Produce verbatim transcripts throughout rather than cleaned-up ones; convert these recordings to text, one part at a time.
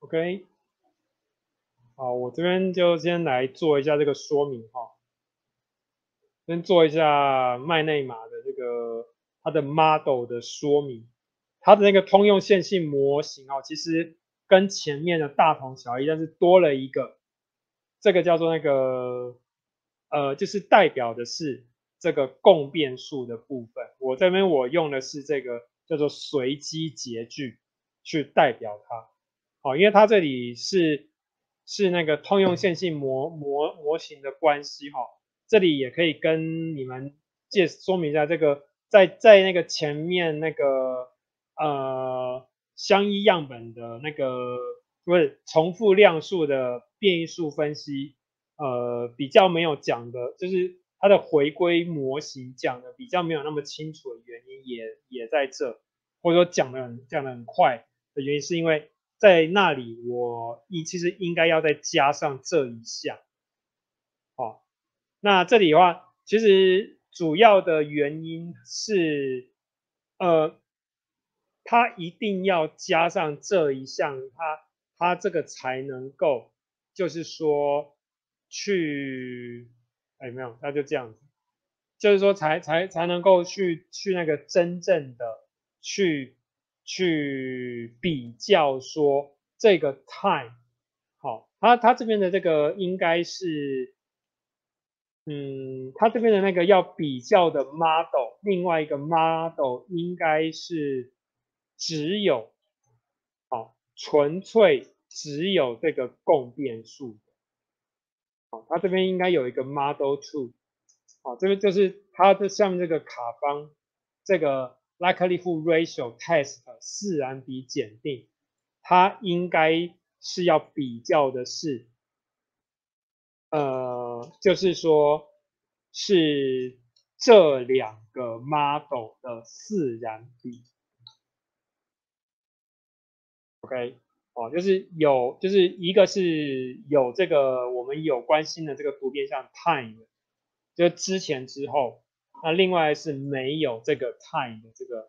OK， 好，我这边就先来做一下这个说明哈，先做一下麦内马的这个它的 model 的说明，它的那个通用线性模型哦，其实跟前面的大同小异，但是多了一个，这个叫做那个呃，就是代表的是这个共变数的部分。我这边我用的是这个叫做随机截距去代表它。好，因为它这里是是那个通用线性模模模型的关系哈，这里也可以跟你们介说明一下这个，在在那个前面那个呃相依样本的那个不是重复量数的变异数分析，呃比较没有讲的，就是它的回归模型讲的比较没有那么清楚的原因也也在这，或者说讲的很讲的很快的原因是因为。在那里我一其实应该要再加上这一项，哦，那这里的话，其实主要的原因是，呃，它一定要加上这一项，它它这个才能够，就是说去，哎没有，那就这样子，就是说才才才能够去去那个真正的去去比较说这个 time， 好，它它这边的这个应该是。嗯，它这边的那个要比较的 model，另外一个 model 应该是只有，好，纯粹只有这个共变数，好，它这边应该有一个 model two，好，这个就是它的下面这个卡方，这个 likelihood ratio test 自然比检定，它应该是要比较的是呃，就是说是这两个 model 的自然比 ，OK， 哦，就是有，就是一个是有这个我们有关心的这个突变像 time，就之前之后，那另外是没有这个 time 的这个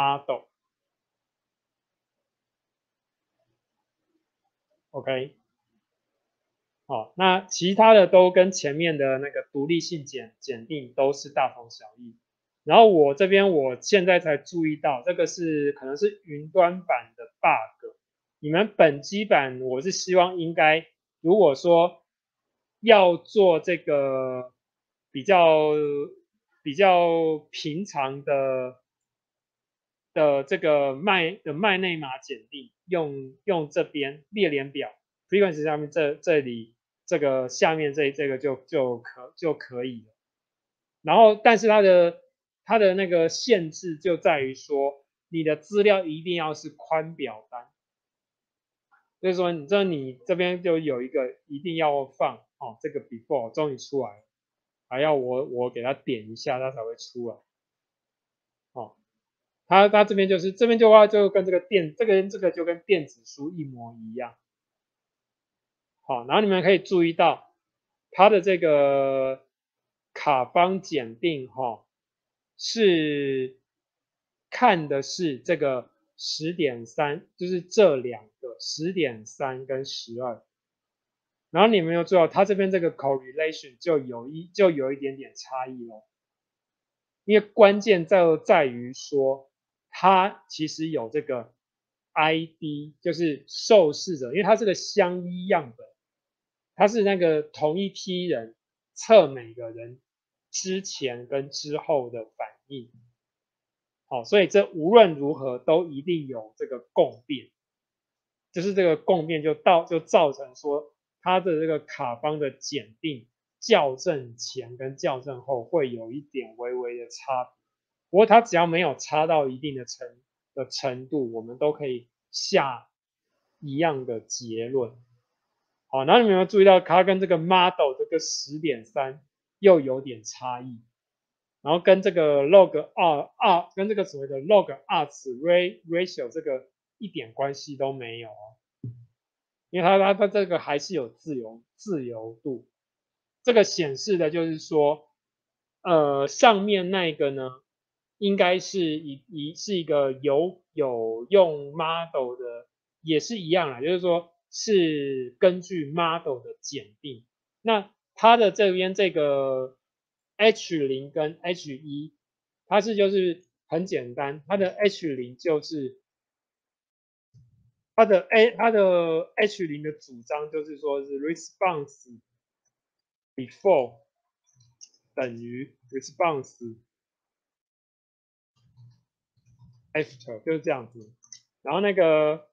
model，OK， 哦，那其他的都跟前面的那个独立性检检定都是大同小异。然后我这边我现在才注意到，这个是可能是云端版的 bug。你们本机版我是希望应该，如果说要做这个比较比较平常的的这个麦的麦内码检定，用用这边列联表 frequency 下面这这里这个下面这这个就就可就可以了。然后，但是它的它的那个限制就在于说，你的资料一定要是宽表单，所以说你这你这边就有一个一定要放哦，这个 before 终于出来了，还要我我给它点一下，它才会出来。哦，它它这边就是这边的话就跟这个电这个这个就跟电子书一模一样。好，然后你们可以注意到它的这个卡方检定哈，是看的是这个十点三，就是这两个十点三跟十二。然后你们有注意到它这边这个 correlation 就有一就有一点点差异咯，因为关键在在于说它其实有这个 I D， 就是受试者，因为它是个相依样本。它是那个同一批人测每个人之前跟之后的反应，好，所以这无论如何都一定有这个共变，就是这个共变就到就造成说它的这个卡方的检定校正前跟校正后会有一点微微的差别，不过它只要没有差到一定的程的程度，我们都可以下一样的结论。好，然后你们有没有注意到它跟这个 model 这个十点三又有点差异，然后跟这个 log r r 跟这个所谓的 log r 次 ratio 这个一点关系都没有哦，因为它它它这个还是有自由自由度，这个显示的就是说，呃，上面那个呢，应该是一一是一个有有用 model 的，也是一样啦，就是说是根据 model 的检定。那它的这边这个 H 零跟 H 一，它是就是很简单，它的 H 零就是它的 A 它的 H 零的主张就是说是 response before 等于 response after 就是这样子。然后那个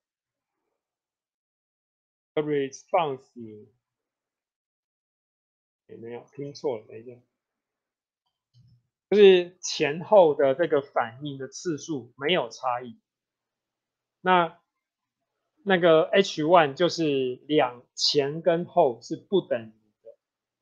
response 有没有听错了？等一下，就是前后的这个反应的次数没有差异。那那个 H 一 就是两前跟后是不等于的，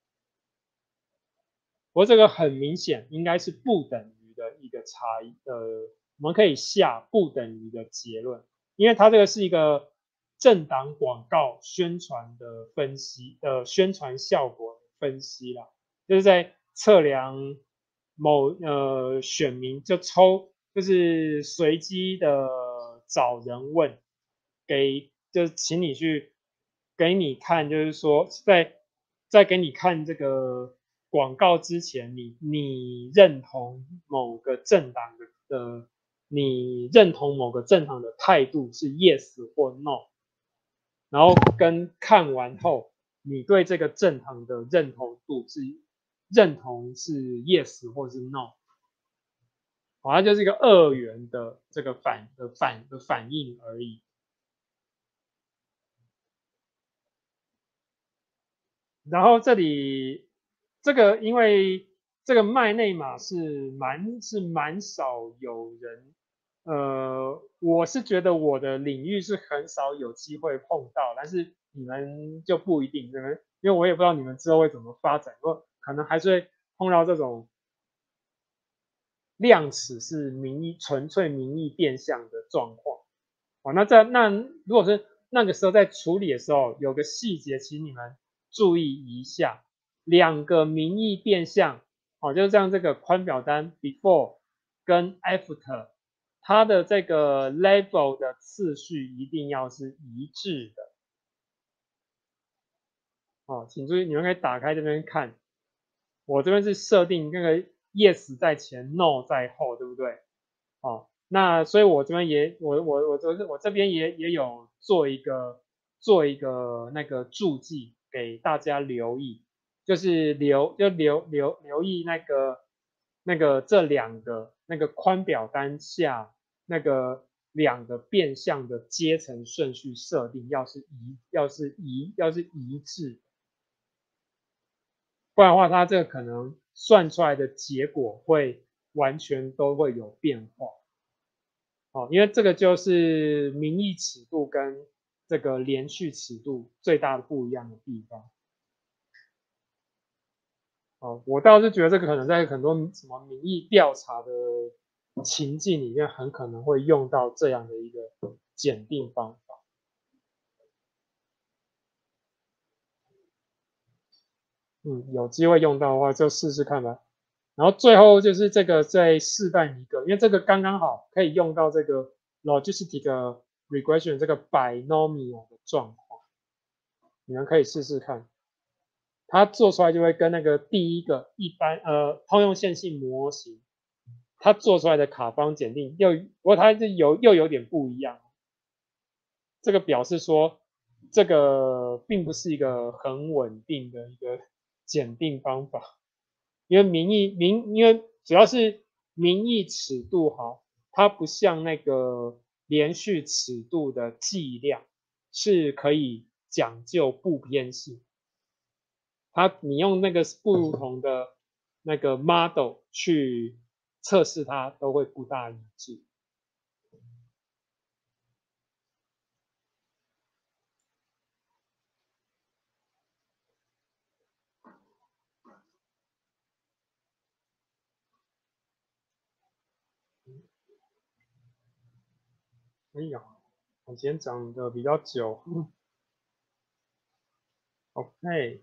不过这个很明显应该是不等于的一个差异。呃，我们可以下不等于的结论，因为它这个是一个政党广告宣传的分析，呃，宣传效果分析啦，就是在测量某呃选民就抽就是随机的找人问。给就是请你去给你看，就是说在在给你看这个广告之前，你你认同某个政党的的你认同某个政党的态度是 yes 或 no， 然后跟看完后你对这个政党的认同度是认同是 yes 或是 no， 好，它就是一个二元的这个反的反的反应而已。然后这里这个因为这个麦内马是蛮是蛮少有人，呃，我是觉得我的领域是很少有机会碰到，但是你们就不一定，对不对？因为我也不知道你们之后会怎么发展，不过可能还是会碰到这种量尺是民意纯粹民意变相的状况。哦，那在那如果是那个时候在处理的时候，有个细节，请你们注意一下，两个名义变相，哦，就是像这个宽表单 before 跟 after，它的这个 level 的次序一定要是一致的。哦，请注意，你们可以打开这边看，我这边是设定那个 yes 在前 ，no 在后，对不对？哦，那所以我这边也我我我这我这边也也有做一个做一个那个注记给大家留意，就是留就留留留意那个那个这两个那个宽表单下那个两个变相的阶层顺序设定要是一要是一要是一致，不然的话它这个可能算出来的结果会完全都会有变化。哦，因为这个就是名义尺度跟这个连续尺度最大的不一样的地方。哦，我倒是觉得这个可能在很多什么民意调查的情境里面，很可能会用到这样的一个检定方法。嗯，有机会用到的话就试试看吧。然后最后就是这个再示范一个，因为这个刚刚好可以用到这个 logistic regression 这个 binomial 的状况，你们可以试试看。它做出来就会跟那个第一个一般呃通用线性模型，它做出来的卡方检定又不过它是有又有点不一样。这个表示说这个并不是一个很稳定的一个检定方法，因为名义名因为主要是名义尺度哈，它不像那个连续尺度的计量是可以讲究不偏性。它你用那个不同的那个 model 去测试它，都会不大一致。哎呀，我今天讲的比较久。嗯 OK，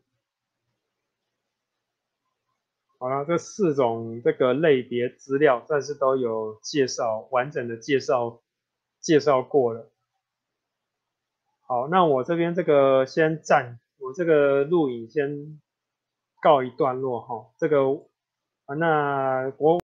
好了，这四种这个类别资料算是都有介绍，完整的介绍介绍过了。 好，那我这边这个先暂，我这个录影先告一段落哈。这个啊，那国